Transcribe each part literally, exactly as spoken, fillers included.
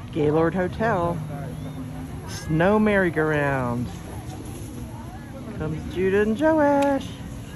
Gaylord Hotel. Snow merry-go-round. Comes Judah and Joash.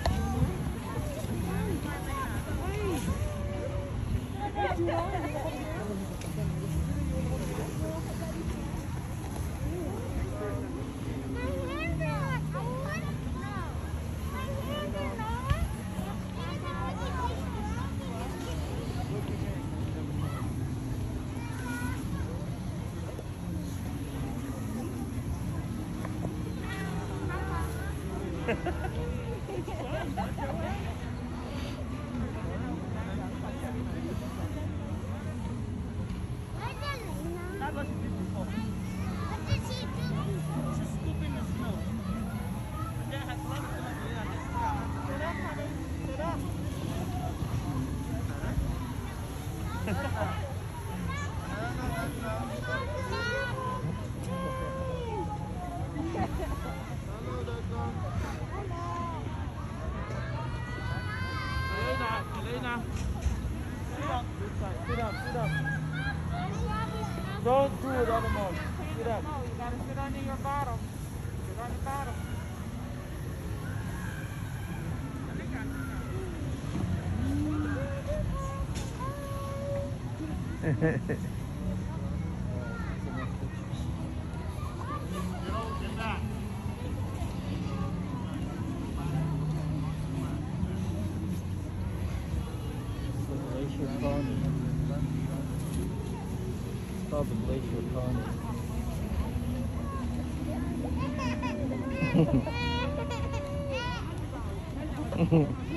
Sit up, sit up. Don't do it anymore. Sit up. No, you gotta sit under your bottom. Sit on the bottom. It's called the Glacier Pond.